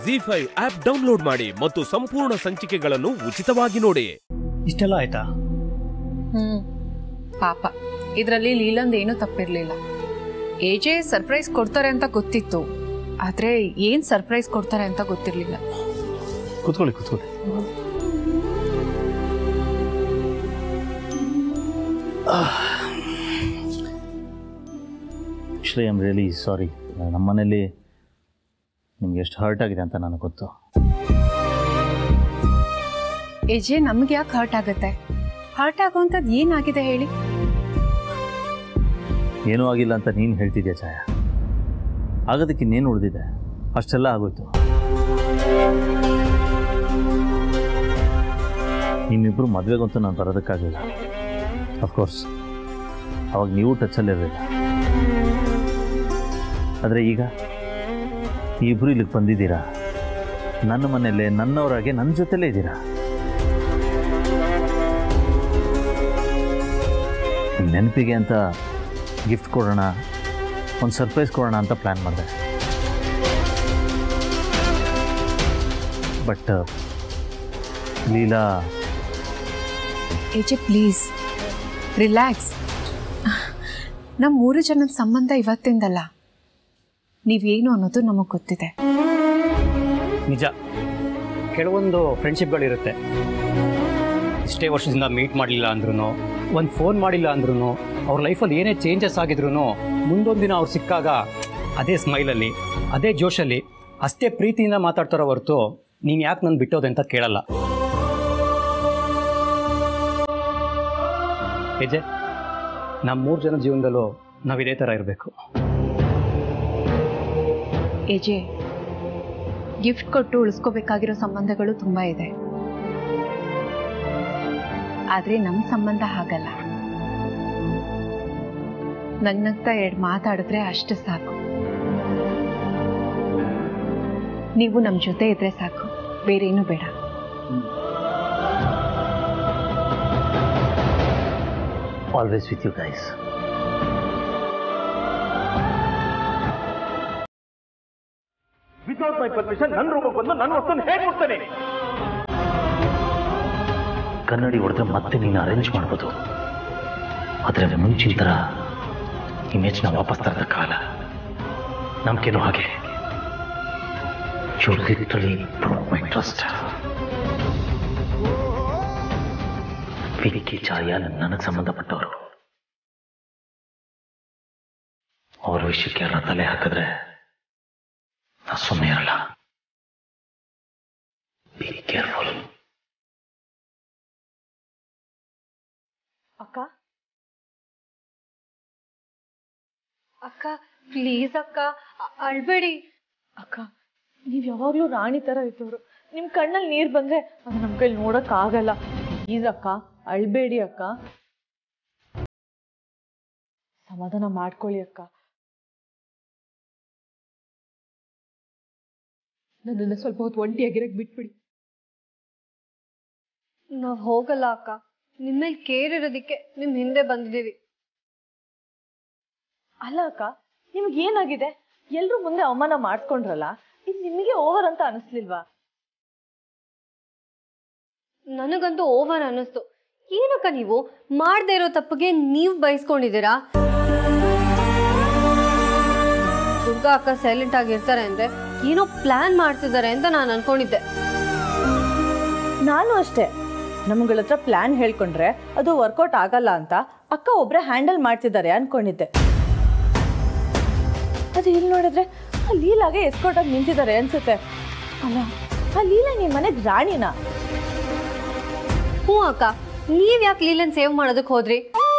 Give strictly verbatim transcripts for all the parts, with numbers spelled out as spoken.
Ji five app download ಮಾಡಿ ಮತ್ತು ಸಂಪೂರ್ಣ ಸಂಚಿಕೆಗಳನ್ನು ಉಚಿತವಾಗಿ ನೋಡಿ. ಇಷ್ಟೆಲ್ಲ ಆಯ್ತಾ? ಹ್ಮ್ ಪಾಪ ಇದರಲ್ಲಿ ಲೀಲಂದ್ ಏನೂ ತಪ್ಪಿರ್ಲಿಲ್ಲ. ಎಜೆ ಸರ್ಪ್ರೈಸ್ ಕೊಡ್ತಾರೆ ಅಂತ ಗೊತ್ತಿತ್ತು, ಆದ್ರೆ ಏನ್ ಸರ್ಪ್ರೈಸ್ ಕೊಡ್ತಾರೆ ಅಂತ ಗೊತ್ತಿರ್ಲಿಲ್ಲ. ಕೂತ್ಕೊಳ್ಳಿ ಕೂತ್ಕೊಳ್ಳಿ. Actually I am really sorry. ನಮ್ಮ ಮನೇಲಿ ನಿಮ್ಗೆ ಎಷ್ಟು ಹರ್ಟ್ ಆಗಿದೆ ಅಂತ ನನಗೆ ಗೊತ್ತು. ಎಜೆ ನಮ್ಗೆ ಯಾಕೆ ಹರ್ಟ್ ಆಗುತ್ತೆ? ಹರ್ಟ್ ಆಗೋಂಥದ್ದು ಏನಾಗಿದೆ ಹೇಳಿ? ಏನೂ ಆಗಿಲ್ಲ ಅಂತ ನೀನು ಹೇಳ್ತಿದ್ಯಾ ಛಾಯಾ. ಆಗೋದಕ್ಕೆ ಇನ್ನೇನು ಉಳಿದಿದೆ? ಅಷ್ಟೆಲ್ಲ ಆಗೋಯ್ತು. ನಿಮ್ಮಿಬ್ಬರು ಮದುವೆಗಂತೂ ನಾನು ಬರೋದಕ್ಕಾಗಲಿಲ್ಲ. ಅಫ್ಕೋರ್ಸ್ ಅವಾಗ ನೀವು ಟಚ್ಚಲ್ಲಿರಲಿಲ್ಲ. ಆದರೆ ಈಗ ಇಬ್ಬರು ಇಲ್ಲಿಗೆ ಬಂದಿದ್ದೀರಾ, ನನ್ನ ಮನೆಯಲ್ಲೇ ನನ್ನವರಾಗೆ ನನ್ನ ಜೊತೆಲೇ ಇದ್ದೀರಾ. ನೆನಪಿಗೆ ಅಂತ ಗಿಫ್ಟ್ ಕೊಡೋಣ, ಒಂದು ಸರ್ಪ್ರೈಸ್ ಕೊಡೋಣ ಅಂತ ಪ್ಲ್ಯಾನ್ ಮಾಡಿದೆ. But Leela. AJ please relax. ನಮ್ಮ ಮೂರು ಜನದ ಸಂಬಂಧ ಇವತ್ತಿಂದಲ್ಲ, ನೀವೇನು ಅನ್ನೋದು ನಮಗೆ ಗೊತ್ತಿದೆ. ನಿಜ, ಕೆಲವೊಂದು ಫ್ರೆಂಡ್ಶಿಪ್ಗಳಿರುತ್ತೆ. ಇಷ್ಟೇ ವರ್ಷದಿಂದ ಮೀಟ್ ಮಾಡಲಿಲ್ಲ ಅಂದ್ರೂ, ಒಂದು ಫೋನ್ ಮಾಡಿಲ್ಲ ಅಂದ್ರೂ, ಅವ್ರ ಲೈಫಲ್ಲಿ ಏನೇ ಚೇಂಜಸ್ ಆಗಿದ್ರು ಮುಂದೊಂದು ದಿನ ಅವ್ರು ಸಿಕ್ಕಾಗ ಅದೇ ಸ್ಮೈಲಲ್ಲಿ, ಅದೇ ಜೋಶಲ್ಲಿ, ಅಷ್ಟೇ ಪ್ರೀತಿಯಿಂದ ಮಾತಾಡ್ತಾರೋ ಹೊರತು ನೀನು ಯಾಕೆ ನನ್ನ ಬಿಟ್ಟೋದೆ ಅಂತ ಕೇಳಲ್ಲ. ಹೆಜ್ಜೆ ನಮ್ಮ ಮೂರು ಜನ ಜೀವನದಲ್ಲೂ ನಾವು ಇದೇ ಥರ ಇರಬೇಕು. ಎಜೆ ಗಿಫ್ಟ್ ಕೊಟ್ಟು ಉಳಿಸ್ಕೋಬೇಕಾಗಿರೋ ಸಂಬಂಧಗಳು ತುಂಬ ಇದೆ, ಆದರೆ ನಮ್ಮ ಸಂಬಂಧ ಹಾಗಲ್ಲ. ನಗ್ನಗ್ತಾ ಎರಡು ಮಾತಾಡಿದ್ರೆ ಅಷ್ಟು ಸಾಕು. ನೀವು ನಮ್ಮ ಜೊತೆ ಇದ್ರೆ ಸಾಕು, ಬೇರೇನು ಬೇಡ. Always with you guys. Without my permission ನನ್ನ ರೂಮಿಗೆ ಬಂದು ನನ್ನ ವಸ್ತುವನ್ನು ಹೇಗೆ ಕೊಡ್ತಾನೆ? ಕನ್ನಡಿ ಹೊಡೆದ್ರೆ ಮತ್ತೆ ನೀನು ಅರೇಂಜ್ ಮಾಡ್ಬೋದು, ಆದರೆ ಮುಂಚಿನ ಥರ ಇಮೇಜ್ನ ವಾಪಸ್ ತರದ ಕಾಲ ನಂಬಿಕೆನೂ ಹಾಗೆ. You literally broke my trust. Vicky ಛಾಯಾ ನನಗೆ ಸಂಬಂಧಪಟ್ಟವರು. ಅವ್ರ ವಿಷಯಕ್ಕೆ ಯಾರ ತಲೆ ಹಾಕಿದ್ರೆ ನಾ ಸುಮ್ಮನೆ ಇರಲ್ಲ. Be careful. ಅಕ್ಕ ಅಕ್ಕ ಪ್ಲೀಸ್ ಅಕ್ಕ ಅಳ್ಬೇಡಿ. ಅಕ್ಕ ನೀವು ಯಾವಾಗಲೂ ರಾಣಿ ಥರ ಇದ್ದವರು, ನಿಮ್ಮ ಕಣ್ಣಲ್ಲಿ ನೀರು ಬಂದರೆ ಅದು ನಮ್ಮ ಕೈಲಿ ನೋಡೋಕ್ಕಾಗಲ್ಲ. ಪ್ಲೀಸ್ ಅಕ್ಕ ಅಳ್ಬೇಡಿ ಅಕ್ಕ, ಸಮಾಧಾನ ಮಾಡ್ಕೊಳ್ಳಿ ಅಕ್ಕ. ನನ್ನನ್ನು ಸ್ವಲ್ಪ ಹೊತ್ತು ಒಂಟಿಯಾಗಿರಕ್ಕೆ ಬಿಟ್ಬಿಡಿ. ನಾವು ಹೋಗಲ್ಲ ಅಕ್ಕ, ನಿಮ್ಮೇಲೆ ಕೇರ್ ಇರೋದಕ್ಕೆ ನಿಮ್ಮ ಹಿಂದೆ ಬಂದಿದ್ದೀವಿ. ಅಲ್ಲ ಅಕ್ಕ, ನಿಮ್ಗೆ ಏನಾಗಿದೆ? ಎಲ್ಲರೂ ಮುಂದೆ ಅವಮಾನ ಮಾಡಿಸ್ಕೊಂಡ್ರಲ್ಲ, ಇದು ನಿಮಗೆ ಓವರ್ ಅಂತ ಅನಿಸ್ಲಿಲ್ವಾ? ನನಗಂತೂ ಓವರ್ ಅನ್ನಿಸ್ತು. ಏನಕ್ಕ ನೀವು ಮಾಡದೇ ಇರೋ ತಪ್ಪಿಗೆ ನೀವು ಬಯಸ್ಕೊಂಡಿದ್ದೀರಾ? ದುರ್ಗಾ ಅಕ್ಕ ಸೈಲೆಂಟ್ ಆಗಿರ್ತಾರೆ ಅಂದ್ರೆ ಏನೋ ಪ್ಲಾನ್ ಮಾಡ್ತಿದ್ದಾರೆ ಅಂತ ನಾನು ಅನ್ಕೊಂಡಿದ್ದೆ. ನಾನು ಅಷ್ಟೇ, ನಮ್ಗಳ ಹತ್ರ ಪ್ಲಾನ್ ಹೇಳ್ಕೊಂಡ್ರೆ ಅದು ವರ್ಕೌಟ್ ಆಗಲ್ಲ ಅಂತ ಅಕ್ಕ ಒಬ್ರೆ ಹ್ಯಾಂಡಲ್ ಮಾಡ್ತಿದ್ದಾರೆ ಅನ್ಕೊಂಡಿದ್ದೆ. ಅದು ಇಲ್ಲಿ ನೋಡಿದ್ರೆ ಆ ಲೀಲಾಗೆ ಎಸ್ಕೋಟ್ ಆಗಿ ನಿಂತಿದ್ದಾರೆ ಅನ್ಸುತ್ತೆ. ಅಲ್ಲ, ಆ ಲೀಲಾ ನಿನ್ ಮನೆಗ್ ರಾಣಿನಾ? ಹ್ಞೂ ಅಕ್ಕ, ನೀವ್ ಯಾಕೆ ಲೀಲನ್ ಸೇವ್ ಮಾಡೋದಕ್ಕೆ ಹೋದ್ರಿ?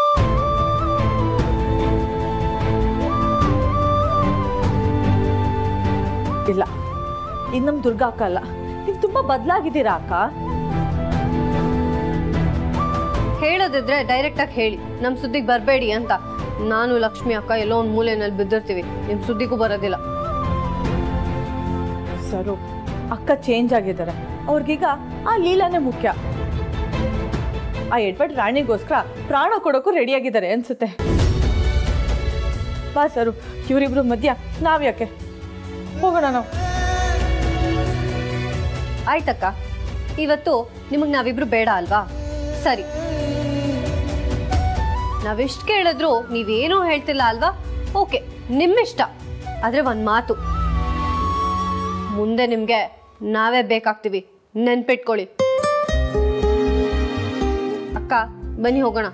ಇಲ್ಲ, ಇದು ನಮ್ ದುರ್ಗಾ ಅಕ್ಕ ಅಲ್ಲ. ನೀವು ತುಂಬಾ ಬದಲಾಗಿದ್ದೀರಾ ಅಕ್ಕ. ಹೇಳೋದಿದ್ರೆ ಡೈರೆಕ್ಟ್ ಆಗಿ ಹೇಳಿ, ನಮ್ ಸುದ್ದಿಗೆ ಬರಬೇಡಿ ಅಂತ. ನಾನು ಲಕ್ಷ್ಮಿ ಅಕ್ಕ ಎಲ್ಲೋ ಒಂದು ಮೂಲೆಯಲ್ಲಿ ಬಿದ್ದಿರ್ತೀವಿ, ನಿಮ್ ಸುದ್ದಿಗೂ ಬರೋದಿಲ್ಲ. ಸರು, ಅಕ್ಕ ಚೇಂಜ್ ಆಗಿದ್ದಾರೆ. ಅವ್ರಿಗೀಗ ಆ ಲೀಲಾನೇ ಮುಖ್ಯ. ಆ ಎಡ್ವರ್ಡ್ ರಾಣಿಗೋಸ್ಕರ ಪ್ರಾಣ ಕೊಡೋಕ್ಕೂ ರೆಡಿಯಾಗಿದ್ದಾರೆ ಅನ್ಸುತ್ತೆ. ಬಾ ಸರು, ಇವರಿಬ್ರು ಮಧ್ಯ ನಾವ್ಯಾಕೆ? ಹೋಗೋಣ ನಾವು. ಆಯ್ತಕ್ಕ, ಇವತ್ತು ನಿಮಗೆ ನಾವಿಬ್ರು ಬೇಡ ಅಲ್ವಾ? ಸರಿ, ನಾವೆಷ್ಟು ಕೇಳಿದ್ರು ನೀವೇನೂ ಹೇಳ್ತಿಲ್ಲ ಅಲ್ವಾ? ಓಕೆ, ನಿಮ್ಮಿಷ್ಟ. ಆದ್ರೆ ಒಂದ್ ಮಾತು, ಮುಂದೆ ನಿಮ್ಗೆ ನಾವೇ ಬೇಕಾಗ್ತೀವಿ, ನೆನ್ಪಿಟ್ಕೊಳ್ಳಿ. ಅಕ್ಕ ಬನ್ನಿ ಹೋಗೋಣ.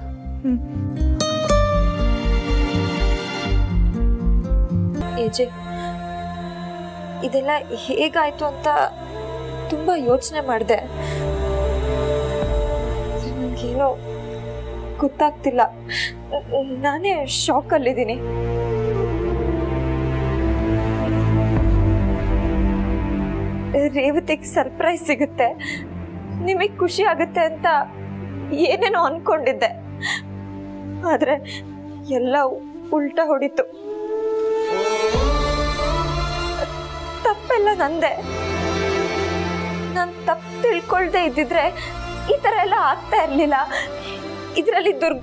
ಏಜೆ, ಇದೆಲ್ಲ ಹೇಗಾಯ್ತು ಅಂತ ತುಂಬಾ ಯೋಚನೆ ಮಾಡಿದೆ. ನನಗೇನೋ ಗೊತ್ತಾಗ್ತಿಲ್ಲ, ನಾನೇ ಶಾಕಲ್ಲಿದ್ದೀನಿ. ರೇವತಿಗೆ ಸರ್ಪ್ರೈಸ್ ಸಿಗುತ್ತೆ, ನಿಮಗೆ ಖುಷಿ ಆಗುತ್ತೆ ಅಂತ ಏನೇನೋ ಅನ್ಕೊಂಡಿದ್ದೆ. ಆದ್ರೆ ಎಲ್ಲ ಉಲ್ಟಾ ಹೊಡಿತು. ತಪ್ಪೆಲ್ಲ ನಂದೆ. ನಾನು ತಪ್ಪು ತಿಳ್ಕೊಳ್ದೆ ಇದ್ದಿದ್ರೆ ಈ ತರ ಎಲ್ಲ ಆಗ್ತಾ ಇರ್ಲಿಲ್ಲ. ಇದರಲ್ಲಿ ದುರ್ಗ.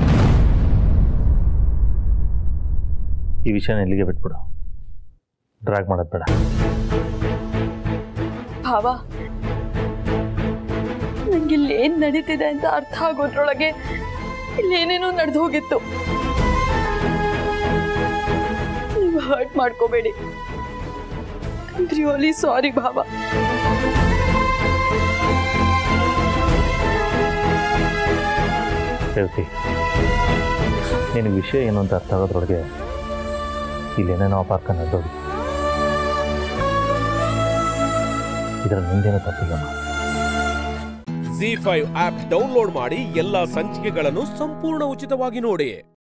ಈ ವಿಷಯನ ಇಲ್ಲಿಗೆ ಬಿಟ್ಬಿಡು, ಡ್ರಾಗ್ ಮಾಡೋದು ಬೇಡ. ಭಾವ, ನಂಗೆ ಇಲ್ಲಿ ಏನ್ ನಡೀತಿದೆ ಅಂತ ಅರ್ಥ ಆಗೋದ್ರೊಳಗೆ ಇಲ್ಲೇನೇನೋ ನಡೆದು ಹೋಗಿತ್ತು. ನೀವು ಹರ್ಟ್ ಮಾಡ್ಕೋಬೇಡಿ. ರಿಯಲಿ ಸಾರಿ ಭಾವ. ರೇವತಿ, ನಿನಗೆ ವಿಷಯ ಏನು ಅಂತ ಅರ್ಥ ಆಗೋದ್ರೊಳಗೆ ಇಲ್ಲೇನೇನೋ ಅಪಾರ್ಥ ನಡೆದೋಗಿ. ಇದರಲ್ಲಿ ನಿಂದೇನೋ ತಪ್ಪಿಲ್ಲಮ್ಮ. ಜಿ ಫೈವ್ ಆಪ್ ಡೌನ್ಲೋಡ್ ಮಾಡಿ ಎಲ್ಲಾ ಸಂಚಿಕೆಗಳನ್ನು ಸಂಪೂರ್ಣ ಉಚಿತವಾಗಿ ನೋಡಿ.